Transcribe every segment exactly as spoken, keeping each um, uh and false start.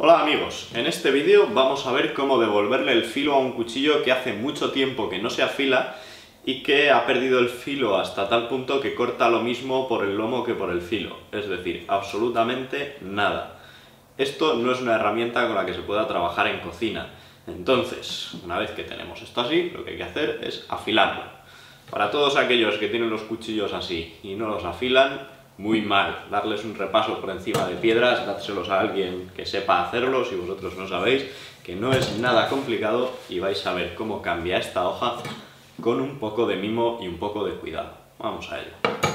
Hola amigos, en este vídeo vamos a ver cómo devolverle el filo a un cuchillo que hace mucho tiempo que no se afila y que ha perdido el filo hasta tal punto que corta lo mismo por el lomo que por el filo, es decir, absolutamente nada. Esto no es una herramienta con la que se pueda trabajar en cocina, entonces, una vez que tenemos esto así, lo que hay que hacer es afilarlo. Para todos aquellos que tienen los cuchillos así y no los afilan, muy mal, darles un repaso por encima de piedras, dárselos a alguien que sepa hacerlo si vosotros no sabéis, que no es nada complicado y vais a ver cómo cambia esta hoja con un poco de mimo y un poco de cuidado. Vamos a ello.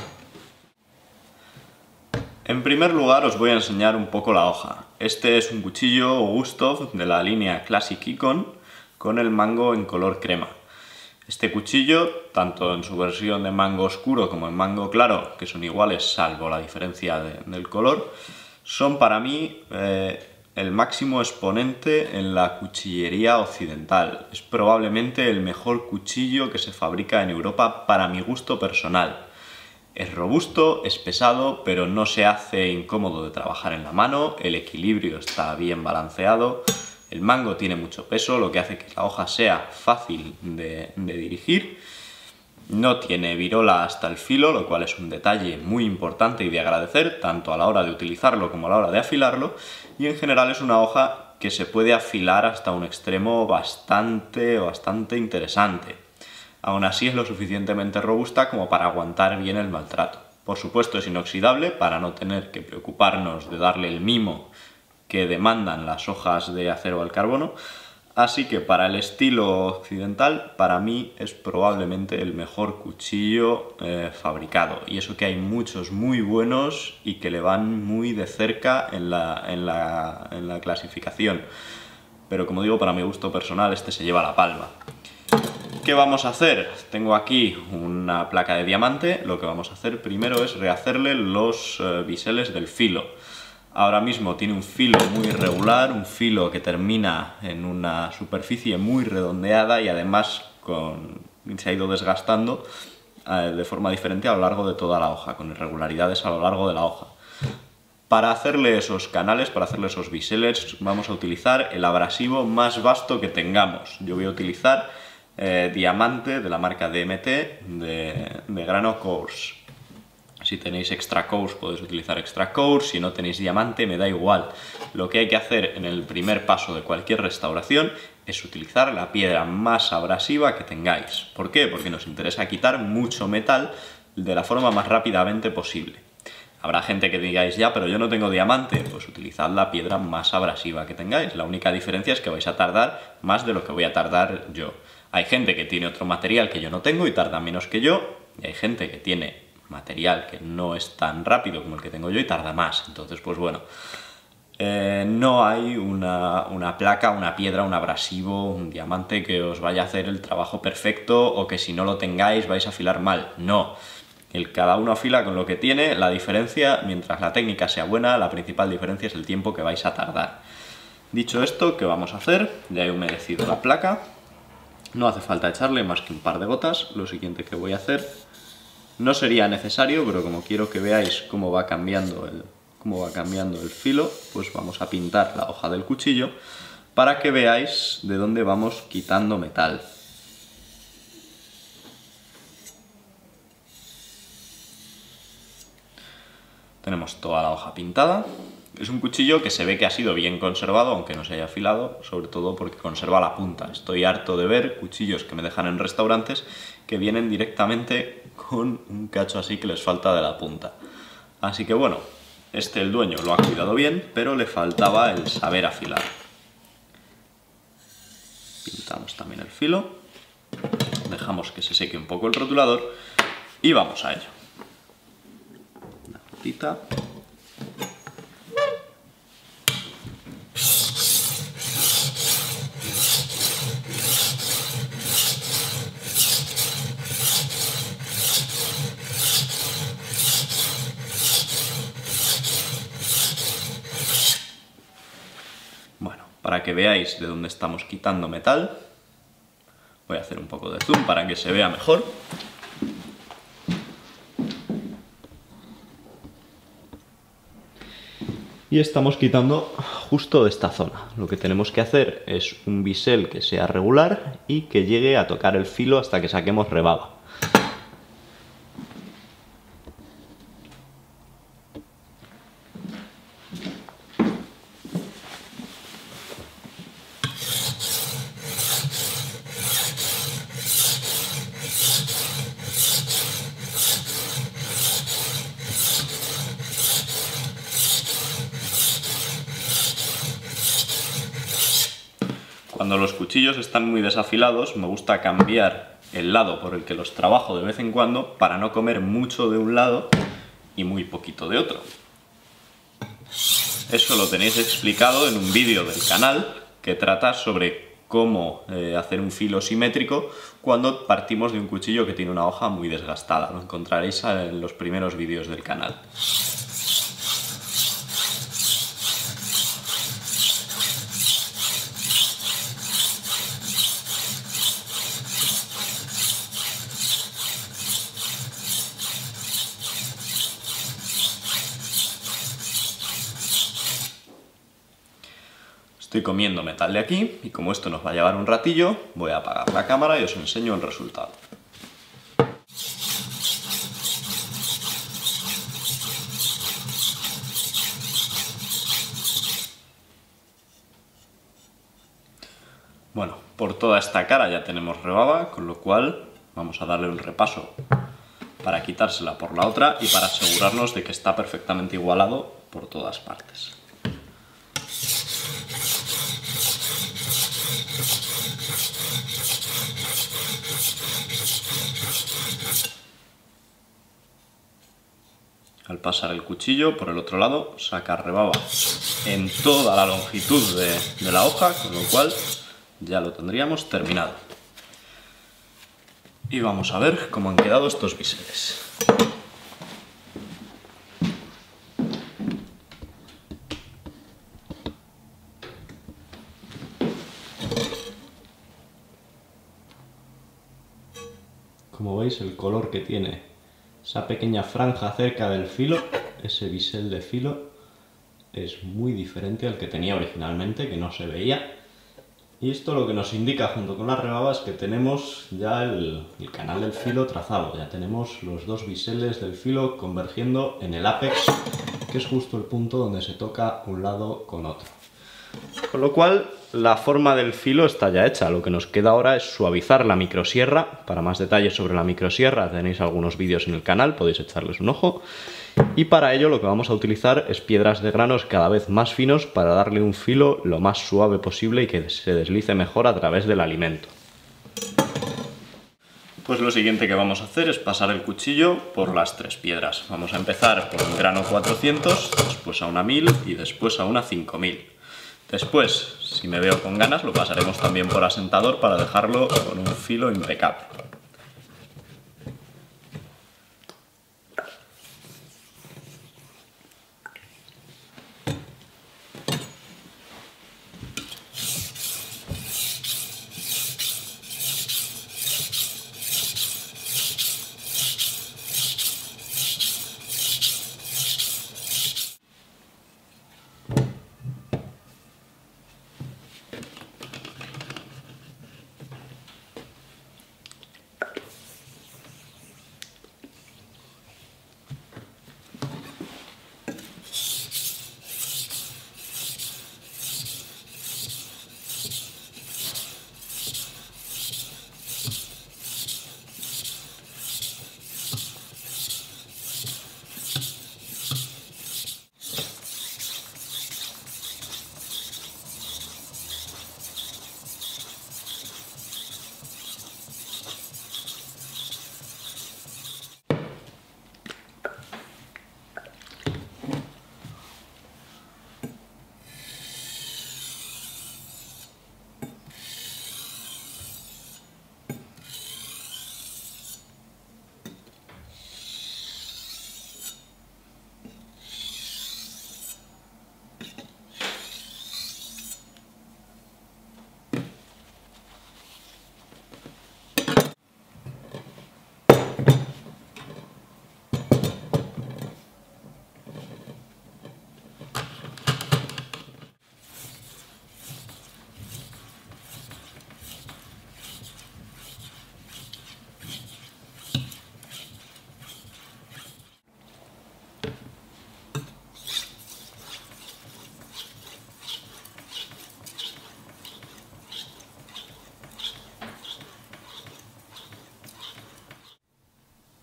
En primer lugar os voy a enseñar un poco la hoja. Este es un cuchillo Gustov de la línea Classic Icon con el mango en color crema. Este cuchillo, tanto en su versión de mango oscuro como en mango claro, que son iguales salvo la diferencia de, del color, son para mí eh, el máximo exponente en la cuchillería occidental. Es probablemente el mejor cuchillo que se fabrica en Europa para mi gusto personal. Es robusto, es pesado, pero no se hace incómodo de trabajar en la mano, el equilibrio está bien balanceado. El mango tiene mucho peso, lo que hace que la hoja sea fácil de, de dirigir. No tiene virola hasta el filo, lo cual es un detalle muy importante y de agradecer, tanto a la hora de utilizarlo como a la hora de afilarlo. Y en general es una hoja que se puede afilar hasta un extremo bastante, bastante interesante. Aún así es lo suficientemente robusta como para aguantar bien el maltrato. Por supuesto es inoxidable para no tener que preocuparnos de darle el mimo que demandan las hojas de acero al carbono, así que para el estilo occidental, para mí es probablemente el mejor cuchillo eh, fabricado, y eso que hay muchos muy buenos y que le van muy de cerca en la, en la, en la clasificación, pero como digo, para mi gusto personal este se lleva la palma. ¿Qué vamos a hacer? Tengo aquí una placa de diamante, lo que vamos a hacer primero es rehacerle los eh, biseles del filo. Ahora mismo tiene un filo muy irregular, un filo que termina en una superficie muy redondeada y además con, se ha ido desgastando eh, de forma diferente a lo largo de toda la hoja, con irregularidades a lo largo de la hoja. Para hacerle esos canales, para hacerle esos biseles, vamos a utilizar el abrasivo más vasto que tengamos. Yo voy a utilizar eh, diamante de la marca D M T de, de grano coarse. Si tenéis extra coarse podéis utilizar extra coarse, si no tenéis diamante me da igual. Lo que hay que hacer en el primer paso de cualquier restauración es utilizar la piedra más abrasiva que tengáis. ¿Por qué? Porque nos interesa quitar mucho metal de la forma más rápidamente posible. Habrá gente que digáis, ya, pero yo no tengo diamante, pues utilizad la piedra más abrasiva que tengáis. La única diferencia es que vais a tardar más de lo que voy a tardar yo. Hay gente que tiene otro material que yo no tengo y tarda menos que yo, y hay gente que tiene material que no es tan rápido como el que tengo yo y tarda más. Entonces, pues bueno, eh, no hay una, una placa, una piedra, un abrasivo, un diamante que os vaya a hacer el trabajo perfecto o que si no lo tengáis vais a afilar mal. No, el, cada uno afila con lo que tiene. La diferencia, mientras la técnica sea buena, la principal diferencia es el tiempo que vais a tardar. Dicho esto, ¿qué vamos a hacer? Ya he humedecido la placa, no hace falta echarle más que un par de gotas. Lo siguiente que voy a hacer, no sería necesario, pero como quiero que veáis cómo va cambiando el, cómo va cambiando el filo, pues vamos a pintar la hoja del cuchillo para que veáis de dónde vamos quitando metal. Tenemos toda la hoja pintada. Es un cuchillo que se ve que ha sido bien conservado, aunque no se haya afilado, sobre todo porque conserva la punta. Estoy harto de ver cuchillos que me dejan en restaurantes que vienen directamente con un cacho así que les falta de la punta. Así que bueno, este el dueño lo ha cuidado bien, pero le faltaba el saber afilar. Pintamos también el filo, dejamos que se seque un poco el rotulador y vamos a ello. Una gotita. Para que veáis de dónde estamos quitando metal, voy a hacer un poco de zoom para que se vea mejor. Y estamos quitando justo de esta zona. Lo que tenemos que hacer es un bisel que sea regular y que llegue a tocar el filo hasta que saquemos rebaba. Cuando los cuchillos están muy desafilados, me gusta cambiar el lado por el que los trabajo de vez en cuando para no comer mucho de un lado y muy poquito de otro. Eso lo tenéis explicado en un vídeo del canal que trata sobre cómo eh, hacer un filo simétrico cuando partimos de un cuchillo que tiene una hoja muy desgastada. Lo encontraréis en los primeros vídeos del canal. Estoy comiendo metal de aquí y como esto nos va a llevar un ratillo, voy a apagar la cámara y os enseño el resultado. Bueno, por toda esta cara ya tenemos rebaba, con lo cual vamos a darle un repaso para quitársela por la otra y para asegurarnos de que está perfectamente igualado por todas partes. Al pasar el cuchillo por el otro lado, sacar rebaba en toda la longitud de, de la hoja, con lo cual ya lo tendríamos terminado. Y vamos a ver cómo han quedado estos biseles. Como veis, el color que tiene esa pequeña franja cerca del filo, ese bisel de filo, es muy diferente al que tenía originalmente, que no se veía. Y esto lo que nos indica, junto con las rebabas, que tenemos ya el, el canal del filo trazado. Ya tenemos los dos biseles del filo convergiendo en el ápex, que es justo el punto donde se toca un lado con otro. Con lo cual, la forma del filo está ya hecha. Lo que nos queda ahora es suavizar la microsierra. Para más detalles sobre la microsierra tenéis algunos vídeos en el canal, podéis echarles un ojo. Y para ello lo que vamos a utilizar es piedras de granos cada vez más finos para darle un filo lo más suave posible y que se deslice mejor a través del alimento. Pues lo siguiente que vamos a hacer es pasar el cuchillo por las tres piedras. Vamos a empezar por un grano cuatrocientos, después a una mil y después a una cinco mil. Después, si me veo con ganas, lo pasaremos también por asentador para dejarlo con un filo impecable.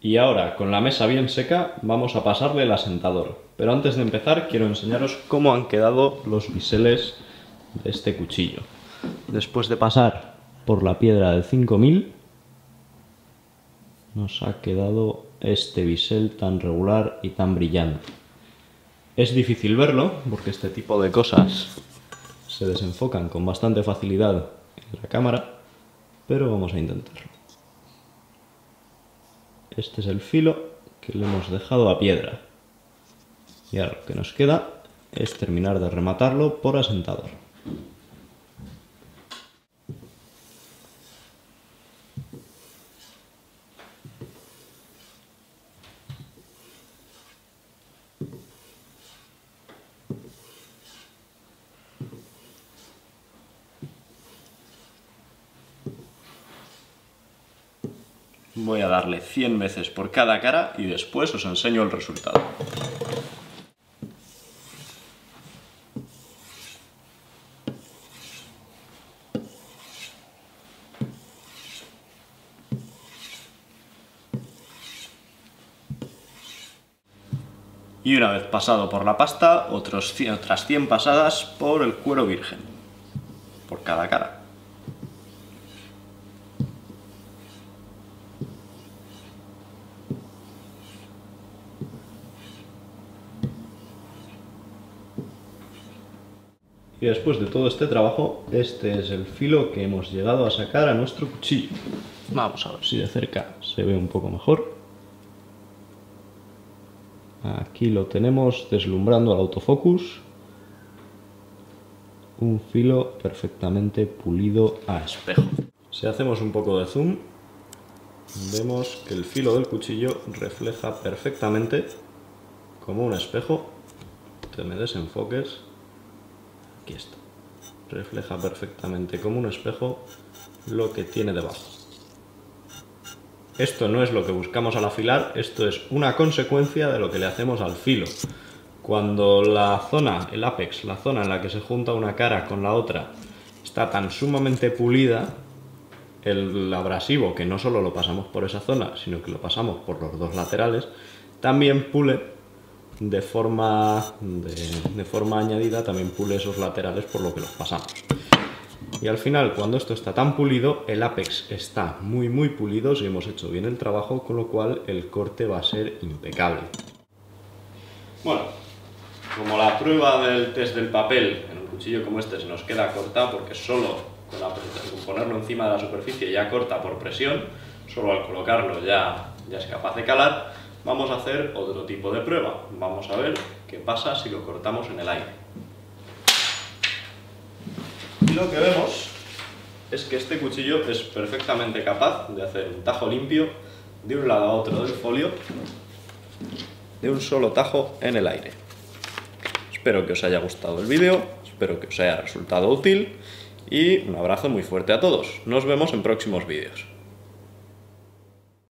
Y ahora, con la mesa bien seca, vamos a pasarle el asentador. Pero antes de empezar, quiero enseñaros cómo han quedado los biseles de este cuchillo. Después de pasar por la piedra del cinco mil, nos ha quedado este bisel tan regular y tan brillante. Es difícil verlo, porque este tipo de cosas se desenfocan con bastante facilidad en la cámara, pero vamos a intentarlo. Este es el filo que le hemos dejado a piedra. Y ahora lo que nos queda es terminar de rematarlo por asentador. Voy a darle cien veces por cada cara y después os enseño el resultado. Y una vez pasado por la pasta, otros cien, otras cien pasadas por el cuero virgen, por cada cara. Y después de todo este trabajo, este es el filo que hemos llegado a sacar a nuestro cuchillo. Vamos a ver si de cerca se ve un poco mejor. Aquí lo tenemos deslumbrando al autofocus. Un filo perfectamente pulido a espejo. Si hacemos un poco de zoom, vemos que el filo del cuchillo refleja perfectamente como un espejo. Te me desenfoques. Aquí está. Refleja perfectamente como un espejo lo que tiene debajo. Esto no es lo que buscamos al afilar, esto es una consecuencia de lo que le hacemos al filo. Cuando la zona, el ápex, la zona en la que se junta una cara con la otra, está tan sumamente pulida, el abrasivo, que no solo lo pasamos por esa zona, sino que lo pasamos por los dos laterales, también pule de forma, de, de forma añadida, también pule esos laterales por lo que los pasamos. Y al final, cuando esto está tan pulido, el ápex está muy muy pulido si hemos hecho bien el trabajo, con lo cual el corte va a ser impecable. Bueno, como la prueba del test del papel en un cuchillo como este se nos queda corta, porque solo con, la, con ponerlo encima de la superficie ya corta por presión, solo al colocarlo ya, ya es capaz de calar, vamos a hacer otro tipo de prueba. Vamos a ver qué pasa si lo cortamos en el aire. Y lo que vemos es que este cuchillo es perfectamente capaz de hacer un tajo limpio de un lado a otro del folio de un solo tajo en el aire. Espero que os haya gustado el vídeo, espero que os haya resultado útil y un abrazo muy fuerte a todos. Nos vemos en próximos vídeos.